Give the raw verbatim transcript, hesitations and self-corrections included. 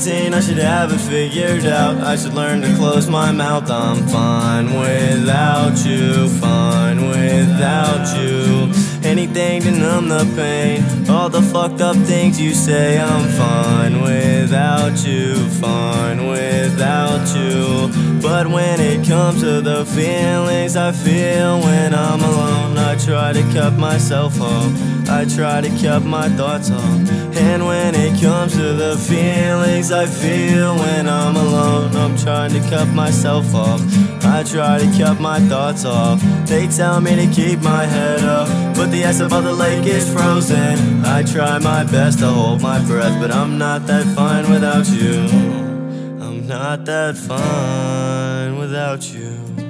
seventeen, I should have it figured out. I should learn to close my mouth. I'm fine without you, fine without you. Anything to numb the pain, all the fucked up things you say. I'm fine without you, fine without you. But when it comes to the feelings I feel when I'm alone, I try to cut myself off, I try to cut my thoughts off. And when it comes to the feelings I feel when I'm alone, I'm trying to cut myself off, I try to cut my thoughts off. They tell me to keep my head up, but the ice above the lake is frozen. I try my best to hold my breath, but I'm not that fine without you. I'm not that fine without you.